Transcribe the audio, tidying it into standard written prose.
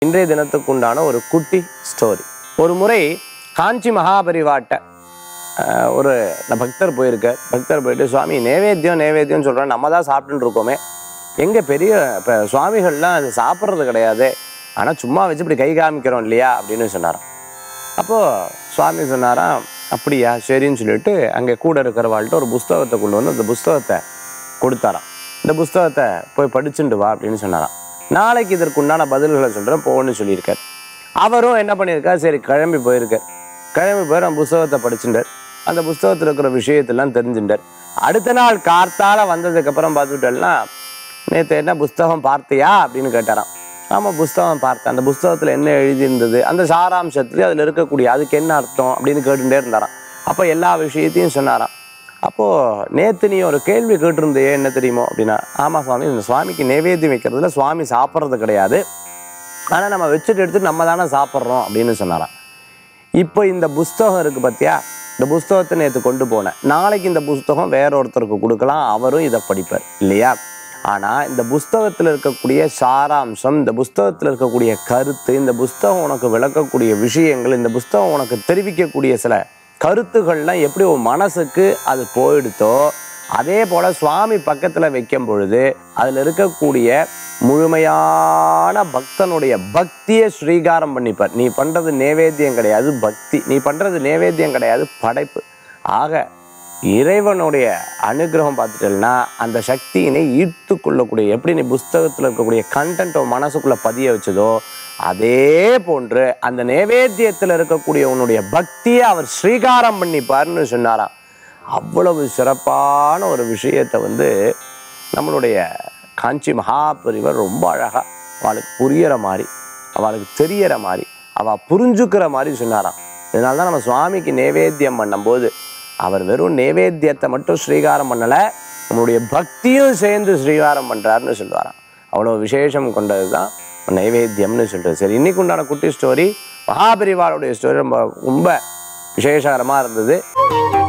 இன்றைய தினத்துக்கு உண்டான ஒரு குட்டி ஸ்டோரி. ஒரு முறை காஞ்சி மகாபரிவாட்ட ஒரு பக்தர் போயிருக்கார். பக்தர் போயிட்டு, சுவாமி நேவேத்தியம் சொல்கிறேன், நம்ம தான் சாப்பிட்டுட்டு இருக்கோமே, எங்கள் பெரிய இப்போ சுவாமிகள்லாம் அது சாப்பிட்றது கிடையாது, ஆனால் சும்மா வச்சு இப்படி கை காமிக்கிறோம் இல்லையா அப்படின்னு சொன்னாராம். அப்போது சுவாமி சொன்னாராம், அப்படியா சரின்னு சொல்லிட்டு அங்கே கூட இருக்கிறவாள்கிட்ட ஒரு புஸ்தகத்தை கொண்டு வந்து அந்த புஸ்தகத்தை கொடுத்தாராம். இந்த புஸ்தகத்தை போய் படிச்சுட்டு வா அப்படின்னு சொன்னாராம். நாளைக்கு இதற்குண்டான பதில்களை சொல்கிறேன் போன்னு சொல்லியிருக்கார். அவரும் என்ன பண்ணியிருக்கார், சரி கிளம்பி போயிருக்கார். கிளம்பி போய் அந்த புஸ்தகத்தை படிச்சுட்டார். அந்த புஸ்தகத்தில் இருக்கிற விஷயத்தெல்லாம் தெரிஞ்சுட்டார். அடுத்த நாள் கார்த்தால வந்ததுக்கப்புறம் பார்த்துக்கிட்டோம்னா, நேற்று என்ன புஸ்தகம் பார்த்தியா அப்படின்னு கேட்டாராம். ஆமாம் புஸ்தகம் பார்த்தேன், அந்த புஸ்தகத்தில் என்ன எழுதியிருந்தது, அந்த சாராம்சத்துலேயும் அதில் இருக்கக்கூடிய அதுக்கு என்ன அர்த்தம் அப்படின்னு கேட்டுகிட்டே இருந்தாராம். அப்போ எல்லா விஷயத்தையும் சொன்னாராம். அப்போது நேற்று நீ ஒரு கேள்வி கேட்டிருந்தையே, என்ன தெரியுமோ அப்படின்னா, ஆமாம் சுவாமி, இந்த சுவாமிக்கு நைவேத்தியம் வைக்கிறதுல சுவாமி சாப்பிட்றது கிடையாது, ஆனால் நம்ம வச்சுட்டு எடுத்துட்டு நம்ம தானே சாப்பிட்றோம் அப்படின்னு சொன்னாராம். இப்போ இந்த புஸ்தகம் இருக்குது பார்த்தியா, இந்த புஸ்தகத்தை நேற்று கொண்டு போனேன், நாளைக்கு இந்த புஸ்தகம் வேற ஒருத்தருக்கு கொடுக்கலாம், அவரும் இதை படிப்பார் இல்லையா. ஆனால் இந்த புஸ்தகத்தில் இருக்கக்கூடிய சாராம்சம், இந்த புஸ்தகத்தில் இருக்கக்கூடிய கருத்து, இந்த புஸ்தகம் உனக்கு விளக்கக்கூடிய விஷயங்கள், இந்த புஸ்தகம் உனக்கு தெரிவிக்கக்கூடிய சில கருத்துக்கள்லாம் எப்படி உன் மனசுக்கு அது போயிடுத்தோ, அதே போல் சுவாமி பக்கத்தில் வைக்கும் பொழுது அதில் இருக்கக்கூடிய முழுமையான பக்தனுடைய பக்தியை ஸ்ரீகாரம் பண்ணிப்பார். நீ பண்ணுறது நைவேத்தியம் கிடையாது, பக்தி. நீ பண்ணுறது நைவேத்தியம் கிடையாது, படைப்பு. ஆக இறைவனுடைய அனுகிரகம் பார்த்துட்டேன்னா அந்த சக்தியினை ஈர்த்து கொள்ளக்கூடிய, எப்படி நீ புஸ்தகத்தில் இருக்கக்கூடிய கண்டென்ட் மனசுக்குள்ளே பதிய வச்சதோ அதே போன்று அந்த நைவேத்தியத்தில் இருக்கக்கூடிய உன்னுடைய பக்தியை அவர் ஸ்ரீகாரம் பண்ணிப்பார்னு சொன்னாராம். அவ்வளவு சிறப்பான ஒரு விஷயத்தை நம்மளுடைய காஞ்சி மகாபரிவர் ரொம்ப அழகாக அவளுக்கு புரிகிற மாதிரி, அவளுக்கு தெரியற மாதிரி, அவள் புரிஞ்சுக்கிற மாதிரி சொன்னாராம். இதனால தான் நம்ம சுவாமிக்கு நைவேத்தியம் பண்ணும்போது அவர் வெறும் நைவேத்தியத்தை மட்டும் ஸ்ரீகாரம் பண்ணலை, நம்மளுடைய பக்தியும் சேர்ந்து ஸ்ரீகாரம் பண்ணுறாருன்னு சொல்லுவாராம். அவ்வளோ விசேஷம் கொண்டது தான் நைவேத்தியம்னு சொல்கிறது. சரி, இன்னைக்கு உண்டான குட்டி ஸ்டோரி மகாபரிவாளுடைய ஸ்டோரி ரொம்ப விசேஷகரமாக இருந்தது.